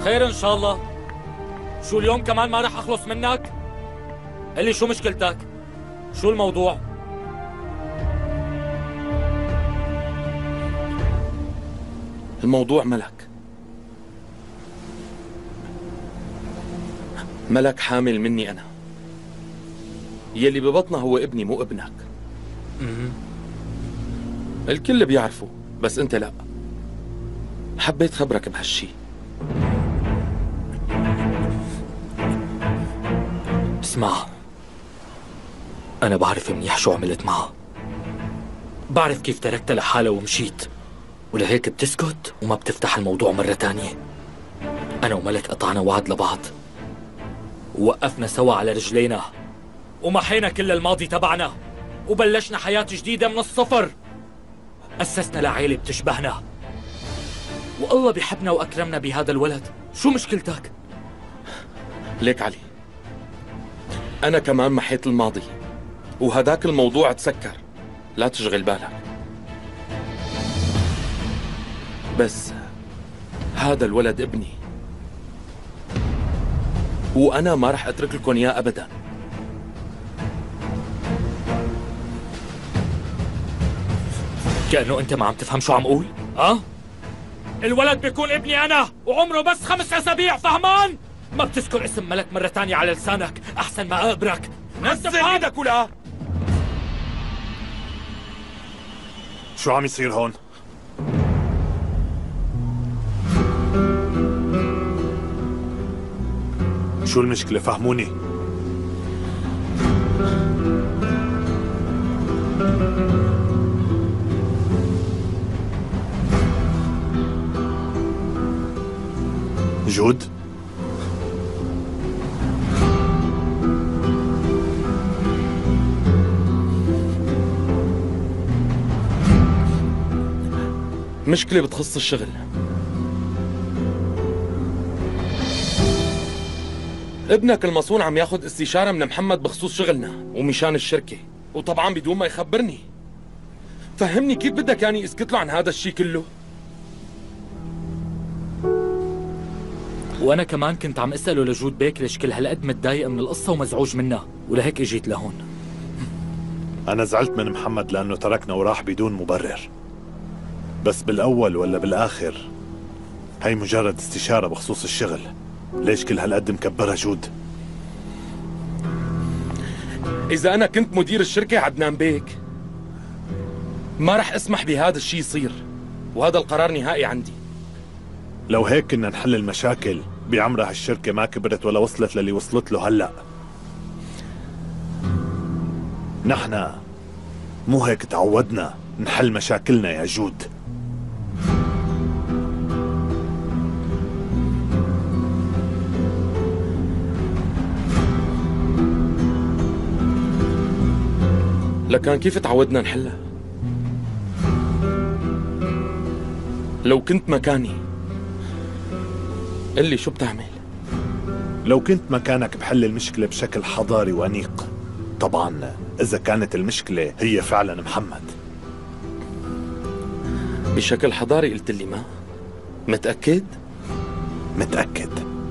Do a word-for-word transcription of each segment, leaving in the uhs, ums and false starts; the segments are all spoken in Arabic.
خير ان شاء الله. شو اليوم كمان ما رح اخلص منك؟ قل لي شو مشكلتك؟ شو الموضوع؟ الموضوع ملك. ملك حامل مني أنا. يلي ببطنها هو ابني مو ابنك. الكل بيعرفه بس أنت لا. حبيت خبرك بهالشي. اسمع، أنا بعرف منيح شو عملت معها. بعرف كيف تركتها لحالها ومشيت، ولهيك بتسكت وما بتفتح الموضوع مرة تانية. أنا وملك قطعنا وعد لبعض، ووقفنا سوا على رجلينا، ومحينا كل الماضي تبعنا، وبلشنا حياة جديدة من الصفر. أسسنا لعائلة بتشبهنا، والله بيحبنا وأكرمنا بهذا الولد. شو مشكلتك؟ ليك علي، أنا كمان محيت الماضي، وهداك الموضوع تسكر، لا تشغل بالك. بس هذا الولد ابني، وأنا ما رح أترك لكم إياه أبداً. كأنه أنت ما عم تفهم شو عم قول؟ أه؟ الولد بيكون ابني أنا، وعمره بس خمس أسابيع، فهمان؟ ما بتذكر اسم ملك مرة تانية على لسانك، أحسن ما أقبرك. نزل إيدك ولا؟ شو عم يصير هون؟ شو المشكلة؟ فهموني. جود؟ مشكلة بتخص الشغل. ابنك المصون عم ياخد استشارة من محمد بخصوص شغلنا ومشان الشركة، وطبعا بدون ما يخبرني. فهمني كيف بدك يعني اسكت له عن هذا الشيء كله؟ وأنا كمان كنت عم أسأله لجود بيك ليش كل هالقد متضايق من القصة ومزعوج منها، ولهيك اجيت لهون. أنا زعلت من محمد لأنه تركنا وراح بدون مبرر، بس بالأول ولا بالآخر هي مجرد استشارة بخصوص الشغل. ليش كل هالقد مكبرها جود؟ إذا أنا كنت مدير الشركة عدنان بيك ما رح أسمح بهذا الشيء يصير، وهذا القرار نهائي عندي. لو هيك كنا نحل المشاكل بعمرها، هالشركة ما كبرت ولا وصلت للي وصلت له هلأ. نحن مو هيك تعودنا نحل مشاكلنا يا جود. لكان كيف تعودنا نحلها؟ لو كنت مكاني قل لي شو بتعمل؟ لو كنت مكانك بحل المشكلة بشكل حضاري وأنيق، طبعا إذا كانت المشكلة هي فعلا محمد. بشكل حضاري قلت لي ما؟ متأكد؟ متأكد.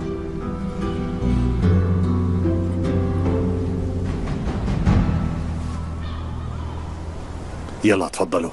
يلا تفضلوا.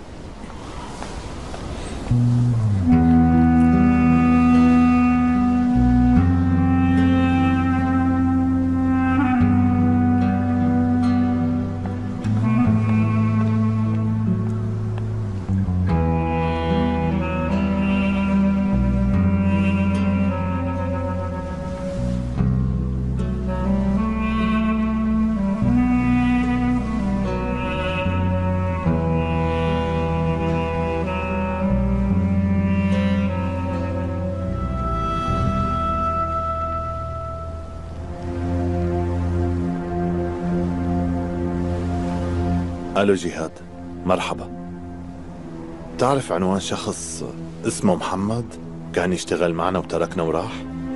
الو جهاد، مرحبا. تعرف عنوان شخص اسمه محمد كان يشتغل معنا وتركنا وراح؟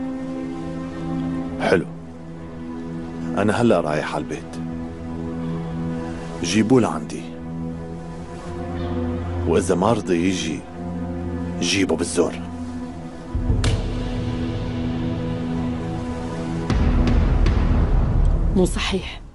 حلو، انا هلا رايح على البيت، جيبوه لعندي، واذا ما رضي يجي جيبه بالزور. مو صحيح.